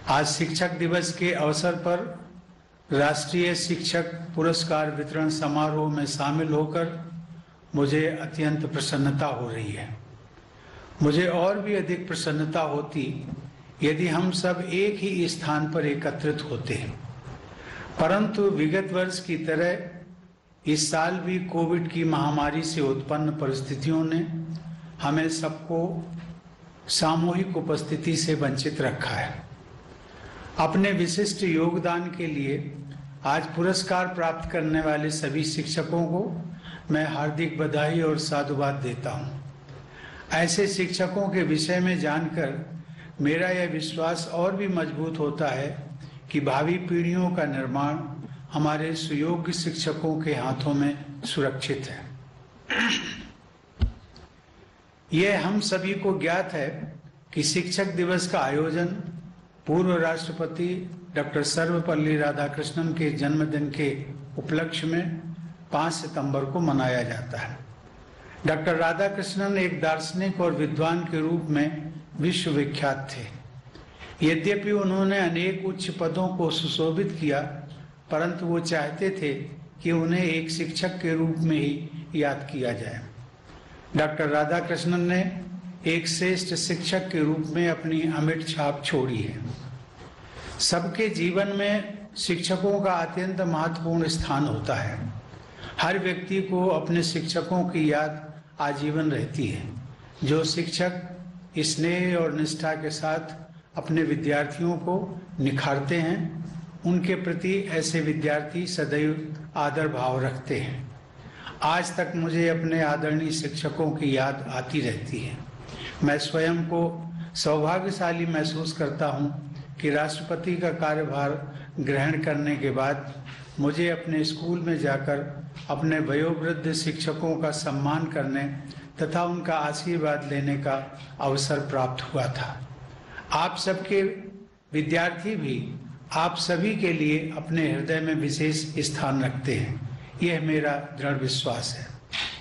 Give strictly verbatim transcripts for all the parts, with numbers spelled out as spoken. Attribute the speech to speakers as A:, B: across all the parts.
A: आज शिक्षक दिवस के अवसर पर राष्ट्रीय शिक्षक पुरस्कार वितरण समारोह में शामिल होकर मुझे अत्यंत प्रसन्नता हो रही है। मुझे और भी अधिक प्रसन्नता होती यदि हम सब एक ही स्थान पर एकत्रित होते हैं, परंतु विगत वर्ष की तरह इस साल भी कोविड की महामारी से उत्पन्न परिस्थितियों ने हमें सबको सामूहिक उपस्थिति से वंचित रखा है। अपने विशिष्ट योगदान के लिए आज पुरस्कार प्राप्त करने वाले सभी शिक्षकों को मैं हार्दिक बधाई और साधुवाद देता हूं। ऐसे शिक्षकों के विषय में जानकर मेरा यह विश्वास और भी मजबूत होता है कि भावी पीढ़ियों का निर्माण हमारे सुयोग्य शिक्षकों के हाथों में सुरक्षित है। यह हम सभी को ज्ञात है कि शिक्षक दिवस का आयोजन पूर्व राष्ट्रपति डॉक्टर सर्वपल्ली राधाकृष्णन के जन्मदिन के उपलक्ष्य में पाँच सितंबर को मनाया जाता है। डॉक्टर राधाकृष्णन एक दार्शनिक और विद्वान के रूप में विश्व विख्यात थे। यद्यपि उन्होंने अनेक उच्च पदों को सुशोभित किया, परंतु वो चाहते थे कि उन्हें एक शिक्षक के रूप में ही याद किया जाए। डॉक्टर राधाकृष्णन ने एक श्रेष्ठ शिक्षक के रूप में अपनी अमिट छाप छोड़ी है। सबके जीवन में शिक्षकों का अत्यंत महत्वपूर्ण स्थान होता है। हर व्यक्ति को अपने शिक्षकों की याद आजीवन रहती है। जो शिक्षक स्नेह और निष्ठा के साथ अपने विद्यार्थियों को निखारते हैं, उनके प्रति ऐसे विद्यार्थी सदैव आदर भाव रखते हैं। आज तक मुझे अपने आदरणीय शिक्षकों की याद आती रहती है। मैं स्वयं को सौभाग्यशाली महसूस करता हूं कि राष्ट्रपति का कार्यभार ग्रहण करने के बाद मुझे अपने स्कूल में जाकर अपने वयोवृद्ध शिक्षकों का सम्मान करने तथा उनका आशीर्वाद लेने का अवसर प्राप्त हुआ था। आप सबके विद्यार्थी भी आप सभी के लिए अपने हृदय में विशेष स्थान रखते हैं, यह मेरा दृढ़ विश्वास है।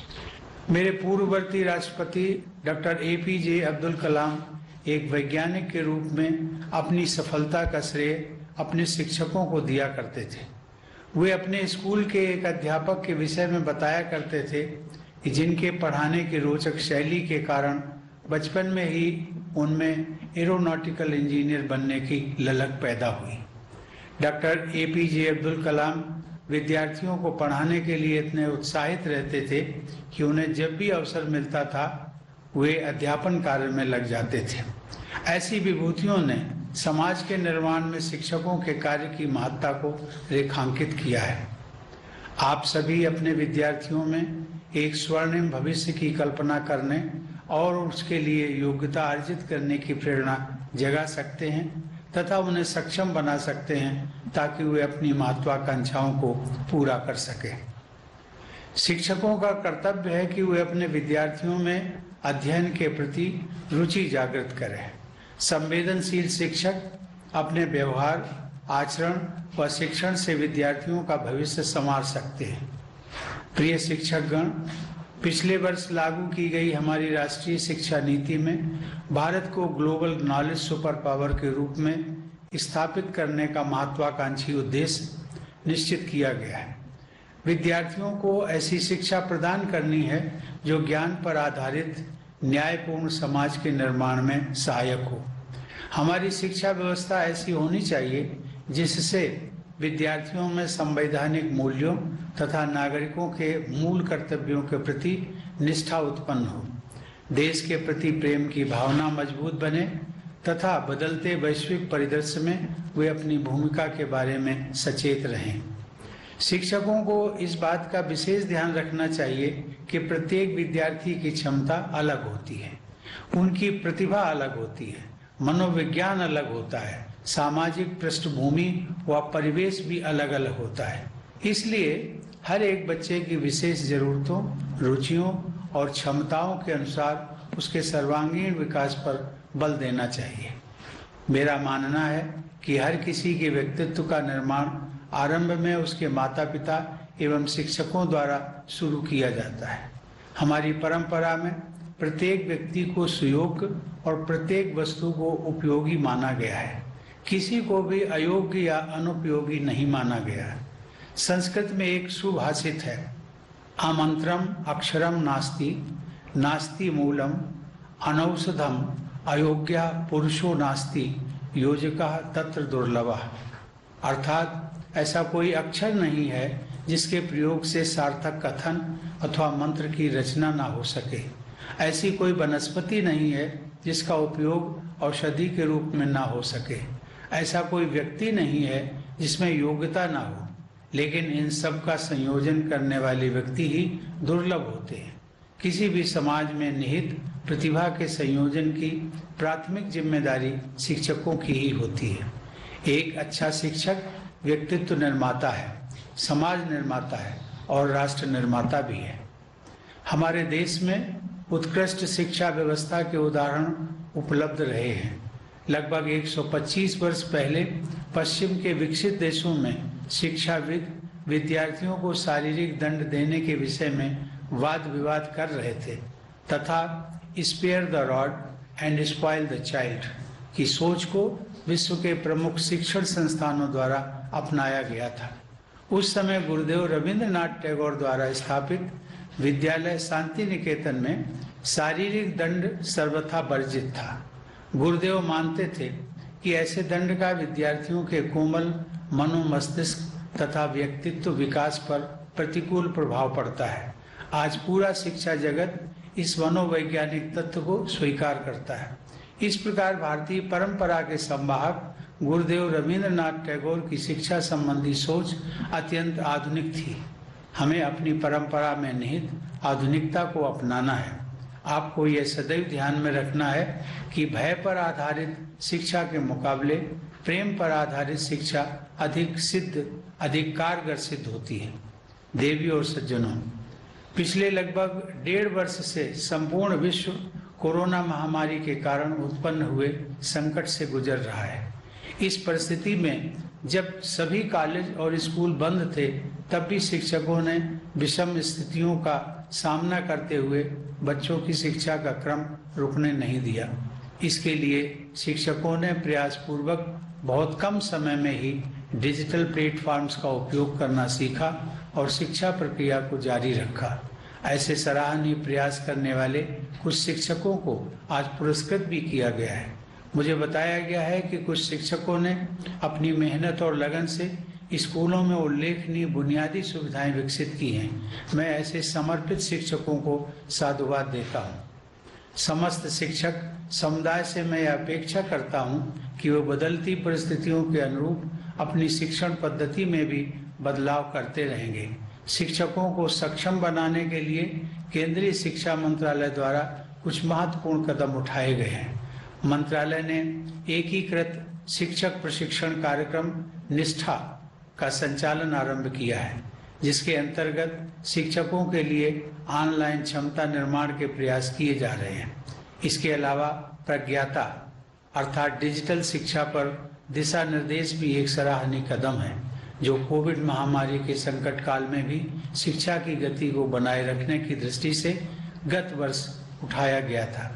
A: मेरे पूर्ववर्ती राष्ट्रपति doctor A P J Abdul Kalam एक वैज्ञानिक के रूप में अपनी सफलता का श्रेय अपने शिक्षकों को दिया करते थे। वे अपने स्कूल के एक अध्यापक के विषय में बताया करते थे कि जिनके पढ़ाने की रोचक शैली के कारण बचपन में ही उनमें एरोनॉटिकल इंजीनियर बनने की ललक पैदा हुई। Doctor A P J Abdul Kalam विद्यार्थियों को पढ़ाने के लिए इतने उत्साहित रहते थे कि उन्हें जब भी अवसर मिलता था वे अध्यापन कार्य में लग जाते थे। ऐसी विभूतियों ने समाज के निर्माण में शिक्षकों के कार्य की महत्ता को रेखांकित किया है। आप सभी अपने विद्यार्थियों में एक स्वर्णिम भविष्य की कल्पना करने और उसके लिए योग्यता अर्जित करने की प्रेरणा जगा सकते हैं तथा उन्हें सक्षम बना सकते हैं ताकि वे अपनी महत्वाकांक्षाओं को पूरा कर सकें। शिक्षकों का कर्तव्य है कि वे अपने विद्यार्थियों में अध्ययन के प्रति रुचि जागृत करें। संवेदनशील शिक्षक अपने व्यवहार, आचरण व शिक्षण से विद्यार्थियों का भविष्य संवार सकते हैं। प्रिय शिक्षकगण, पिछले वर्ष लागू की गई हमारी राष्ट्रीय शिक्षा नीति में भारत को ग्लोबल नॉलेज सुपर पावर के रूप में स्थापित करने का महत्वाकांक्षी उद्देश्य निश्चित किया गया है। विद्यार्थियों को ऐसी शिक्षा प्रदान करनी है जो ज्ञान पर आधारित न्यायपूर्ण समाज के निर्माण में सहायक हो। हमारी शिक्षा व्यवस्था ऐसी होनी चाहिए जिससे विद्यार्थियों में संवैधानिक मूल्यों तथा नागरिकों के मूल कर्तव्यों के प्रति निष्ठा उत्पन्न हो, देश के प्रति प्रेम की भावना मजबूत बने तथा बदलते वैश्विक परिदृश्य में वे अपनी भूमिका के बारे में सचेत रहें। शिक्षकों को इस बात का विशेष ध्यान रखना चाहिए कि प्रत्येक विद्यार्थी की क्षमता अलग होती है, उनकी प्रतिभा अलग होती है, मनोविज्ञान अलग होता है, सामाजिक पृष्ठभूमि व परिवेश भी अलग अलग होता है। इसलिए हर एक बच्चे की विशेष जरूरतों, रुचियों और क्षमताओं के अनुसार उसके सर्वांगीण विकास पर बल देना चाहिए। मेरा मानना है कि हर किसी के व्यक्तित्व का निर्माण आरंभ में उसके माता पिता एवं शिक्षकों द्वारा शुरू किया जाता है। हमारी परंपरा में प्रत्येक व्यक्ति को सुयोग्य और प्रत्येक वस्तु को उपयोगी माना गया है। किसी को भी अयोग्य या अनुपयोगी नहीं माना गया है। संस्कृत में एक सुभाषित है, आमंत्रम अक्षरम नास्ति, नास्ति मूलम, अनौषधम, अयोग्य पुरुषो नास्ति, योजका तत्र दुर्लभः। अर्थात ऐसा कोई अक्षर नहीं है जिसके प्रयोग से सार्थक कथन अथवा मंत्र की रचना ना हो सके। ऐसी कोई वनस्पति नहीं है जिसका उपयोग औषधि के रूप में ना हो सके। ऐसा कोई व्यक्ति नहीं है जिसमें योग्यता ना हो, लेकिन इन सब का संयोजन करने वाले व्यक्ति ही दुर्लभ होते हैं। किसी भी समाज में निहित प्रतिभा के संयोजन की प्राथमिक जिम्मेदारी शिक्षकों की ही होती है। एक अच्छा शिक्षक व्यक्तित्व निर्माता है, समाज निर्माता है और राष्ट्र निर्माता भी है। हमारे देश में उत्कृष्ट शिक्षा व्यवस्था के उदाहरण उपलब्ध रहे हैं। लगभग एक सौ पच्चीस वर्ष पहले पश्चिम के विकसित देशों में शिक्षाविद विद्यार्थियों को शारीरिक दंड देने के विषय में वाद विवाद कर रहे थे तथा spare the rod and spoil the child की सोच को विश्व के प्रमुख शिक्षण संस्थानों द्वारा अपनाया गया था। उस समय गुरुदेव रविंद्रनाथ टैगोर द्वारा स्थापित विद्यालय शांति निकेतन में शारीरिक दंड सर्वथा वर्जित था। गुरुदेव मानते थे कि ऐसे दंड का विद्यार्थियों के कोमल मनोमस्तिष्क तथा व्यक्तित्व विकास पर प्रतिकूल प्रभाव पड़ता है। आज पूरा शिक्षा जगत इस मनोवैज्ञानिक तत्व को स्वीकार करता है। इस प्रकार भारतीय परंपरा के संवाहक गुरुदेव रविंद्रनाथ टैगोर की शिक्षा संबंधी सोच अत्यंत आधुनिक थी। हमें अपनी परंपरा में निहित आधुनिकता को अपनाना है। आपको यह सदैव ध्यान में रखना है कि भय पर आधारित शिक्षा के मुकाबले प्रेम पर आधारित शिक्षा अधिक सिद्ध अधिक कारगर सिद्ध होती है। देवी और सज्जनों, पिछले लगभग डेढ़ वर्ष से संपूर्ण विश्व कोरोना महामारी के कारण उत्पन्न हुए संकट से गुजर रहा है। इस परिस्थिति में जब सभी कॉलेज और स्कूल बंद थे, तब भी शिक्षकों ने विषम स्थितियों का सामना करते हुए बच्चों की शिक्षा का क्रम रुकने नहीं दिया। इसके लिए शिक्षकों ने प्रयासपूर्वक बहुत कम समय में ही डिजिटल प्लेटफॉर्म्स का उपयोग करना सीखा और शिक्षा प्रक्रिया को जारी रखा। ऐसे सराहनीय प्रयास करने वाले कुछ शिक्षकों को आज पुरस्कृत भी किया गया है। मुझे बताया गया है कि कुछ शिक्षकों ने अपनी मेहनत और लगन से स्कूलों में उल्लेखनीय बुनियादी सुविधाएं विकसित की हैं। मैं ऐसे समर्पित शिक्षकों को साधुवाद देता हूँ। समस्त शिक्षक समुदाय से मैं अपेक्षा करता हूँ कि वे बदलती परिस्थितियों के अनुरूप अपनी शिक्षण पद्धति में भी बदलाव करते रहेंगे। शिक्षकों को सक्षम बनाने के लिए केंद्रीय शिक्षा मंत्रालय द्वारा कुछ महत्वपूर्ण कदम उठाए गए हैं। मंत्रालय ने एकीकृत शिक्षक प्रशिक्षण कार्यक्रम निष्ठा का संचालन आरंभ किया है, जिसके अंतर्गत शिक्षकों के लिए ऑनलाइन क्षमता निर्माण के प्रयास किए जा रहे हैं। इसके अलावा प्रज्ञाता अर्थात डिजिटल शिक्षा पर दिशा निर्देश भी एक सराहनीय कदम है, जो कोविड महामारी के संकट काल में भी शिक्षा की गति को बनाए रखने की दृष्टि से गत वर्ष उठाया गया था।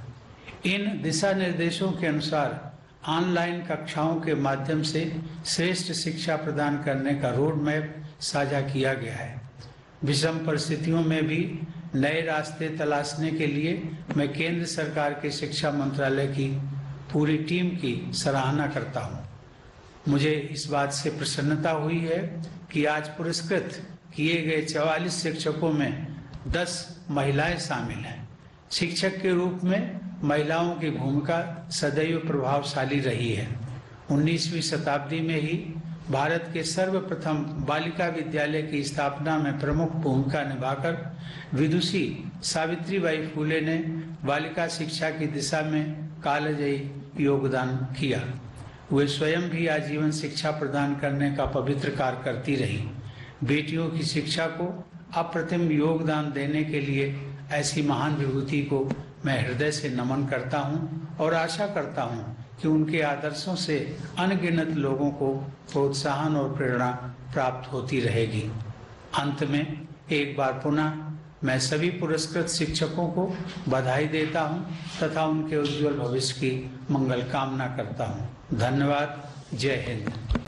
A: इन दिशा निर्देशों के अनुसार ऑनलाइन कक्षाओं के माध्यम से श्रेष्ठ शिक्षा प्रदान करने का रोड मैप साझा किया गया है। विषम परिस्थितियों में भी नए रास्ते तलाशने के लिए मैं केंद्र सरकार के शिक्षा मंत्रालय की पूरी टीम की सराहना करता हूँ। मुझे इस बात से प्रसन्नता हुई है कि आज पुरस्कृत किए गए चवालीस शिक्षकों में दस महिलाएं शामिल हैं। शिक्षक के रूप में महिलाओं की भूमिका सदैव प्रभावशाली रही है। उन्नीसवीं शताब्दी में ही भारत के सर्वप्रथम बालिका विद्यालय की स्थापना में प्रमुख भूमिका निभाकर विदुषी सावित्रीबाई फूले ने बालिका शिक्षा की दिशा में कालजयी योगदान किया। वे स्वयं भी आजीवन शिक्षा प्रदान करने का पवित्र कार्य करती रही। बेटियों की शिक्षा को अप्रतिम योगदान देने के लिए ऐसी महान विभूति को मैं हृदय से नमन करता हूं और आशा करता हूं कि उनके आदर्शों से अनगिनत लोगों को प्रोत्साहन और प्रेरणा प्राप्त होती रहेगी। अंत में एक बार पुनः मैं सभी पुरस्कृत शिक्षकों को बधाई देता हूं तथा उनके उज्जवल भविष्य की मंगल कामना करता हूं। धन्यवाद। जय हिंद।